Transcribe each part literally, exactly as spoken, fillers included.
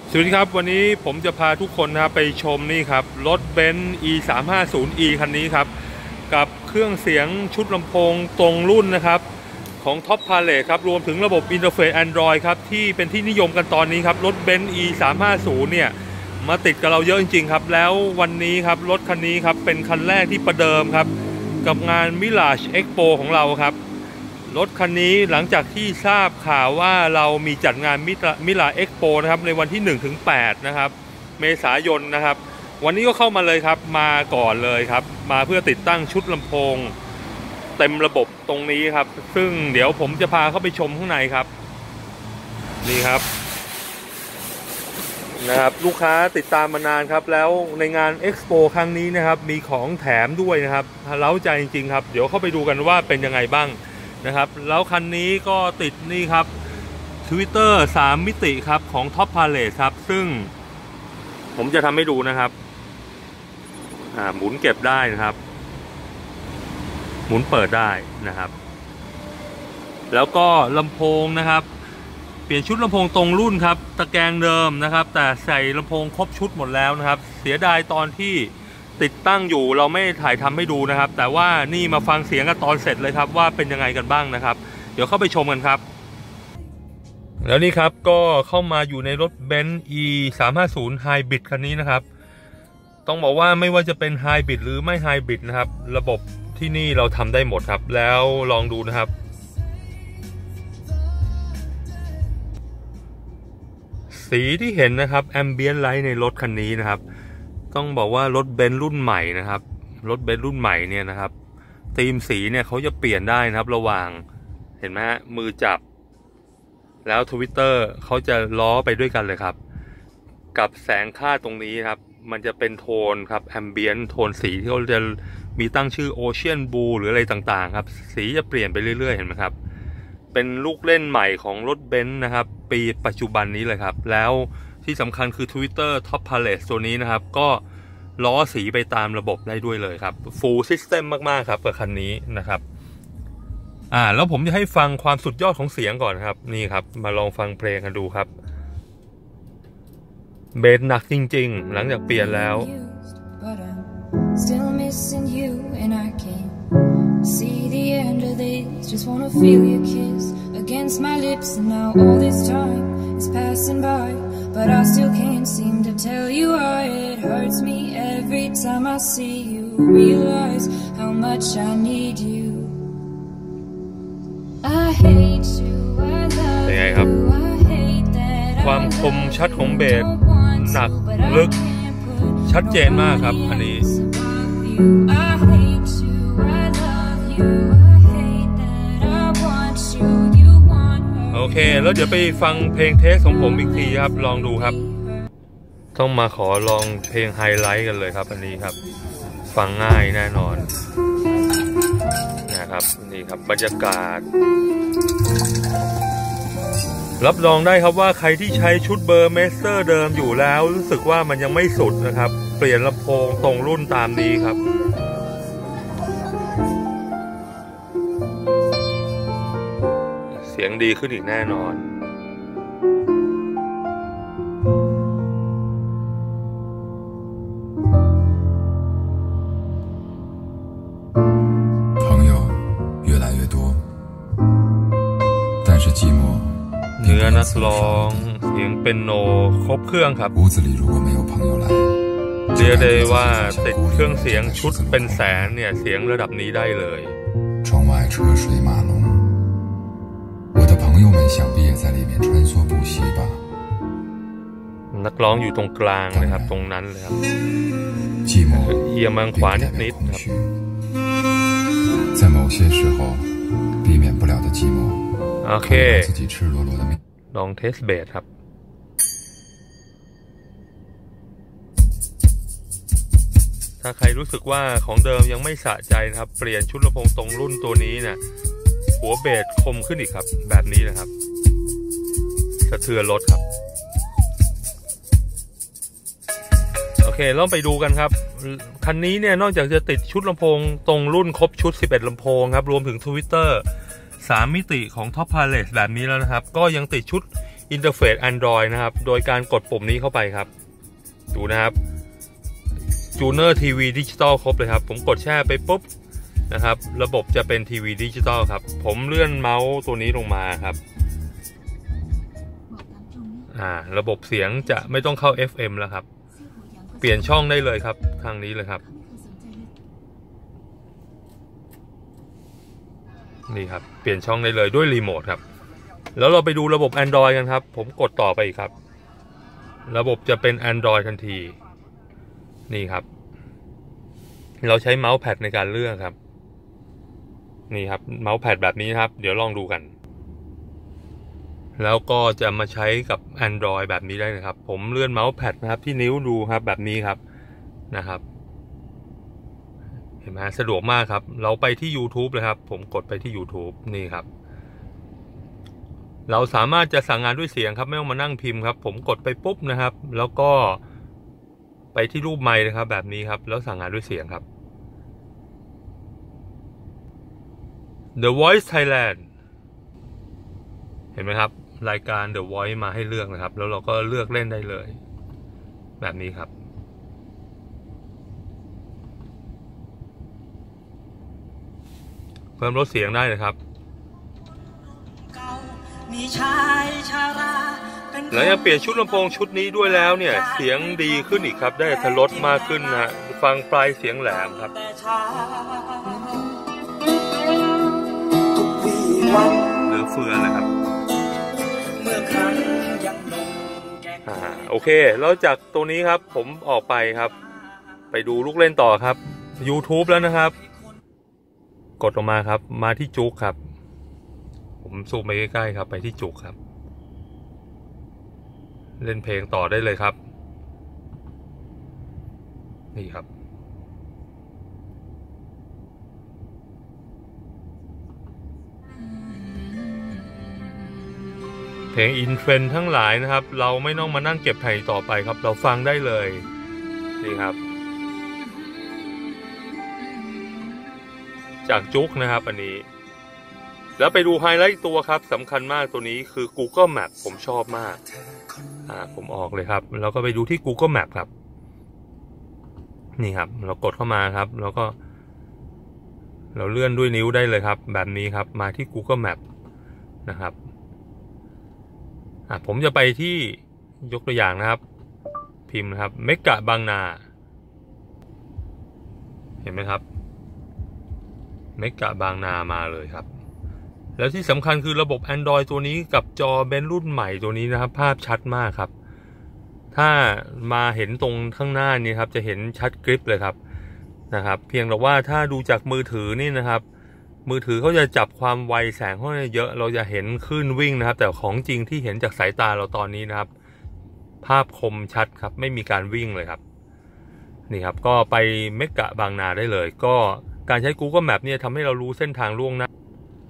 สวัสดีครับวันนี้ผมจะพาทุกคนนะครับไปชมนี่ครับรถ Benz อี สามห้าศูนย์ อี คันนี้ครับกับเครื่องเสียงชุดลำโพงตรงรุ่นนะครับของ Top Palace ครับรวมถึงระบบอินเทอร์เฟซ Android ครับที่เป็นที่นิยมกันตอนนี้ครับรถ Benz อี สามห้าศูนย์ เนี่ยมาติดกับเราเยอะจริงๆครับแล้ววันนี้ครับรถคันนี้ครับเป็นคันแรกที่ประเดิมครับกับงาน Mirage Expo ของเราครับรถคันนี้หลังจากที่ทราบข่าวว่าเรามีจัดงานมิลาเอ็กโปนะครับในวันที่หนึ่งถึงแปดนะครับเมษายนนะครับวันนี้ก็เข้ามาเลยครับมาก่อนเลยครับมาเพื่อติดตั้งชุดลำโพงเต็มระบบตรงนี้ครับซึ่งเดี๋ยวผมจะพาเข้าไปชมข้างในครับนี่ครับนะครับลูกค้าติดตามมานานครับแล้วในงานเอ็กซ์โปครั้งนี้นะครับมีของแถมด้วยนะครับเร้าใจจริงๆครับเดี๋ยวเข้าไปดูกันว่าเป็นยังไงบ้างนะครับแล้วคันนี้ก็ติดนี่ครับ Twitter สามมิติครับของ Top Palace ครับซึ่งผมจะทำให้ดูนะครับอ่าหมุนเก็บได้นะครับหมุนเปิดได้นะครับแล้วก็ลำโพงนะครับเปลี่ยนชุดลำโพงตรงรุ่นครับตะแกรงเดิมนะครับแต่ใส่ลำโพงครบชุดหมดแล้วนะครับเสียดายตอนที่ติดตั้งอยู่เราไม่ถ่ายทำให้ดูนะครับแต่ว่านี่มาฟังเสียงกันตอนเสร็จเลยครับว่าเป็นยังไงกันบ้างนะครับเดี๋ยวเข้าไปชมกันครับแล้วนี่ครับก็เข้ามาอยู่ในรถ Benz อี สามห้าศูนย์ Hybrid คันนี้นะครับต้องบอกว่าไม่ว่าจะเป็น Hybrid หรือไม่ Hybrid นะครับระบบที่นี่เราทำได้หมดครับแล้วลองดูนะครับสีที่เห็นนะครับ Ambient Light ในรถคันนี้นะครับต้องบอกว่ารถเบนซ์รุ่นใหม่นะครับรถเบนซ์รุ่นใหม่เนี่ยนะครับธีมสีเนี่ยเขาจะเปลี่ยนได้นะครับระหว่างเห็นไหมฮะมือจับแล้ว Twitter เขาจะล้อไปด้วยกันเลยครับกับแสงค่าตรงนี้ครับมันจะเป็นโทนครับแอมเบียนโทนสีที่เขาจะมีตั้งชื่อ Ocean Blue หรืออะไรต่างๆครับสีจะเปลี่ยนไปเรื่อยๆเห็นไหมครับเป็นลูกเล่นใหม่ของรถเบนซ์นะครับปีปัจจุบันนี้เลยครับแล้วที่สำคัญคือ Twitter Top Palace ตัวนี้นะครับก็ล้อสีไปตามระบบได้ด้วยเลยครับ Full System มากๆครับกับคันนี้นะครับอ่าแล้วผมจะให้ฟังความสุดยอดของเสียงก่อนครับนี่ครับมาลองฟังเพลงกันดูครับเบสหนักจริงๆหลังจากเปลี่ยนแล้ว Still missing you and I can't see the end of this. Just wanna feel your kiss against my lips and now all this time is passing by, but I still can't seem to tell you why. It hurts me every time I see you. Realize how much I need you. I hate you. I love you. I hate that. ความคมชัดของเบสหนักลึกชัดเจนมากครับอันนี้โอเคแล้วเดี๋ยวไปฟังเพลงเทสของผมอีกทีครับลองดูครับต้องมาขอลองเพลงไฮไลท์กันเลยครับอันนี้ครับฟังง่ายแน่นอนนะครับนี่ครับบรรยากาศรับรองได้ครับว่าใครที่ใช้ชุดเบอร์เมสเตอร์เดิมอยู่แล้วรู้สึกว่ามันยังไม่สุดนะครับเปลี่ยนลำโพงตรงรุ่นตามนี้ครับเสียงดีขึ้นอีกแน่นอน朋友越来越多但是寂寞เนื้อนักร้องเสียงเปียโนครบเครื่องครับ屋子里如果没有朋友来เรียกได้ว่าติดเครื่องเสียงชุดเป็นแสนเนี่ยเสียงระดับนี้ได้เลย窗外车水马龙我的朋友们想必也在里面穿梭不息吧นักร้องอยู่ตรงกลางเลยครับตรงนั้นเลยครับ寂寞เอียงมังขวานิดๆครับ在某些时候避免不了的寂寞โอเคลองเทสเบสครับถ้าใครรู้สึกว่าของเดิมยังไม่สะใจนะครับเปลี่ยนชุดลำโพงตรงรุ่นตัวนี้เนี่ยหัวเบสคมขึ้นอีกครับแบบนี้นะครับสะเทือนรถครับโอเคลองไปดูกันครับคันนี้เนี่ยนอกจากจะติดชุดลำโพงตรงรุ่นครบชุดสิบเอ็ดลำโพงครับรวมถึง Twitter สามมิติของ Top Palace แบบนี้แล้วนะครับก็ยังติดชุดอินเทอร์เฟซ Android นะครับโดยการกดปุ่มนี้เข้าไปครับดูนะครับจูเนอร์ทีวีดิจิตอลครบเลยครับผมกดแช่ไปปุ๊บนะครับระบบจะเป็นทีวีดิจิตอลครับผมเลื่อนเมาส์ตัวนี้ลงมาครับอ่าระบบเสียงจะไม่ต้องเข้า เอฟ เอ็ม แล้วครับเปลี่ยนช่องได้เลยครับทางนี้เลยครับนี่ครับเปลี่ยนช่องได้เลยด้วยรีโมทครับแล้วเราไปดูระบบ Android กันครับผมกดต่อไปอีกครับระบบจะเป็น Android ทันทีนี่ครับเราใช้เมาส์แพดในการเลือกครับนี่ครับเมาส์แพดแบบนี้ครับเดี๋ยวลองดูกันแล้วก็จะมาใช้กับ Android แบบนี้ได้นะครับผมเลื่อนเมาส์แพดนะครับที่นิ้วดูครับแบบนี้ครับนะครับเห็นไหมสะดวกมากครับเราไปที่ YouTube เลยครับผมกดไปที่ YouTube นี่ครับเราสามารถจะสั่งงานด้วยเสียงครับไม่ต้องมานั่งพิมพ์ครับผมกดไปปุ๊บนะครับแล้วก็ไปที่รูปไมค์นะครับแบบนี้ครับแล้วสั่งงานด้วยเสียงครับ The Voice Thailand เห็นไหมครับรายการ The Voice มาให้เลือกนะครับแล้วเราก็เลือกเล่นได้เลยแบบนี้ครับเพิ่มลดเสียงได้นะครับแล้วยังเปลี่ยนชุดลำโพงชุดนี้ด้วยแล้วเนี่ยเสียงดีขึ้นอีกครับได้อรรถรสมากขึ้นนะฟังปลายเสียงแหลมครับเหลือเฟือเลยครับอ่าโอเคแล้วจากตัวนี้ครับผมออกไปครับไปดูลูกเล่นต่อครับ YouTube แล้วนะครับกดออกมาครับมาที่จุกครับผมซูมไปใกล้ๆครับไปที่จุกครับเล่นเพลงต่อได้เลยครับนี่ครับเพลงอินเทรนด์ทั้งหลายนะครับเราไม่ต้องมานั่งเก็บแผ่นต่อไปครับเราฟังได้เลยนี่ครับจากจุกนะครับอันนี้แล้วไปดูไฮไลท์ตัวครับสำคัญมากตัวนี้คือ Google Map ผมชอบมากอ่าผมออกเลยครับแล้วก็ไปดูที่ Google Map ครับนี่ครับเรากดเข้ามาครับแล้วก็เราเลื่อนด้วยนิ้วได้เลยครับแบบนี้ครับมาที่ Google Map นะครับอ่าผมจะไปที่ยกตัวอย่างนะครับพิมพ์นะครับเมกะบางนาเห็นไหมครับเมกะบางนามาเลยครับแล้วที่สำคัญคือระบบ Android ตัวนี้กับจอเบนรุ่นใหม่ตัวนี้นะครับภาพชัดมากครับถ้ามาเห็นตรงข้างหน้านี้ครับจะเห็นชัดกริปเลยครับนะครับเพียงแต่ว่าถ้าดูจากมือถือนี่นะครับมือถือเขาจะจับความไวแสงเขาเยอะเราจะเห็นคลื่นวิ่งนะครับแต่ของจริงที่เห็นจากสายตาเราตอนนี้นะครับภาพคมชัดครับไม่มีการวิ่งเลยครับนี่ครับก็ไปเมกะบางนาได้เลยก็การใช้ Google Map เนี่ยทำให้เรารู้เส้นทางล่วงหน้า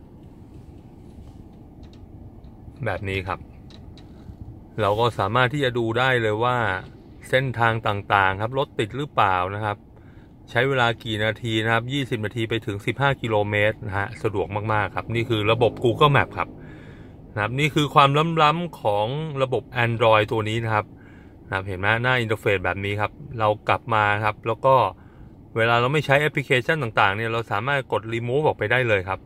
แบบนี้ครับเราก็สามารถที่จะดูได้เลยว่าเส้นทางต่างๆครับรถติดหรือเปล่านะครับใช้เวลากี่นาทีนะครับยี่สิบนาทีไปถึงสิบห้ากิโลเมตรนะฮะสะดวกมากๆครับนี่คือระบบ Google Map ครับนะครับนี่คือความล้ำๆของระบบ Android ตัวนี้นะครับนะครับเห็นไหมหน้าอินเทอร์เฟซแบบนี้ครับเรากลับมาครับแล้วก็เวลาเราไม่ใช้แอปพลิเคชันต่างๆเนี่ยเราสามารถกด Remove ออกไปได้เลยครับ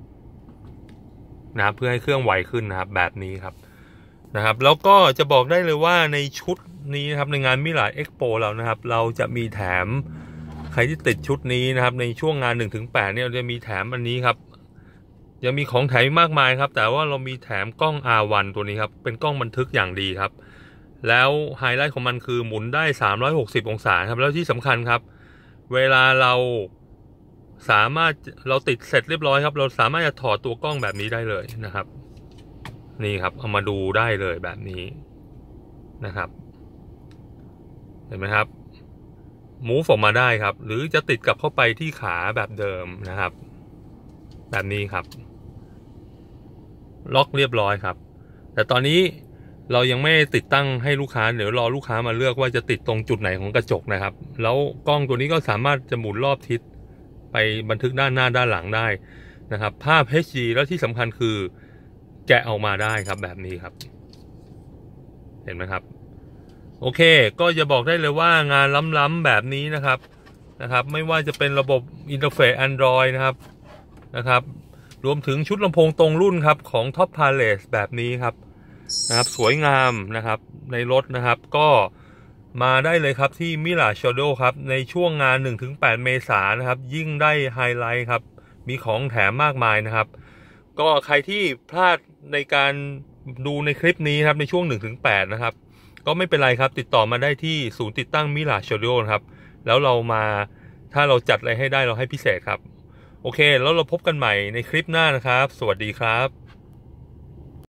นะเพื่อให้เครื่องไวขึ้นนะครับแบบนี้ครับนะครับแล้วก็จะบอกได้เลยว่าในชุดนี้นะครับในงานมิลานเอ็กซ์โปเรานะครับเราจะมีแถมใครที่ติดชุดนี้นะครับในช่วงงาน หนึ่งถึงแปด เนี่ยจะมีแถมอันนี้ครับยังมีของแถมมากมายครับแต่ว่าเรามีแถมกล้อง อาร์ วัน ตัวนี้ครับเป็นกล้องบันทึกอย่างดีครับแล้วไฮไลท์ของมันคือหมุนได้สามร้อยหกสิบองศาครับแล้วที่สำคัญครับเวลาเราสามารถเราติดเสร็จเรียบร้อยครับเราสามารถจะถอดตัวกล้องแบบนี้ได้เลยนะครับนี่ครับเอามาดูได้เลยแบบนี้นะครับเห็นไหมครับมูฟออกมาได้ครับหรือจะติดกลับเข้าไปที่ขาแบบเดิมนะครับแบบนี้ครับล็อกเรียบร้อยครับแต่ตอนนี้เรายังไม่ติดตั้งให้ลูกค้าเดี๋ยวรอลูกค้ามาเลือกว่าจะติดตรงจุดไหนของกระจกนะครับแล้วกล้องตัวนี้ก็สามารถจะหมุนรอบทิศไปบันทึกด้านหน้าด้านหลังได้นะครับภาพ เอช ดี แล้วที่สำคัญคือแกะออกมาได้ครับแบบนี้ครับเห็นไหมครับโอเคก็จะบอกได้เลยว่างานล้ำๆแบบนี้นะครับนะครับไม่ว่าจะเป็นระบบอินเทอร์เฟซ Android นะครับนะครับรวมถึงชุดลำโพงตรงรุ่นครับของ Top Palace แบบนี้ครับนะครับสวยงามนะครับในรถนะครับก็มาได้เลยครับที่ Mirage Shadow ครับในช่วงงาน หนึ่งถึงแปด เมษายนนะครับยิ่งได้ไฮไลท์ครับมีของแถมมากมายนะครับก็ใครที่พลาดในการดูในคลิปนี้ครับในช่วง หนึ่งถึงแปด นะครับก็ไม่เป็นไรครับติดต่อมาได้ที่ศูนย์ติดตั้ง Mirage Shadow นะครับแล้วเรามาถ้าเราจัดอะไรให้ได้เราให้พิเศษครับโอเคแล้วเราพบกันใหม่ในคลิปหน้านะครับสวัสดีครับ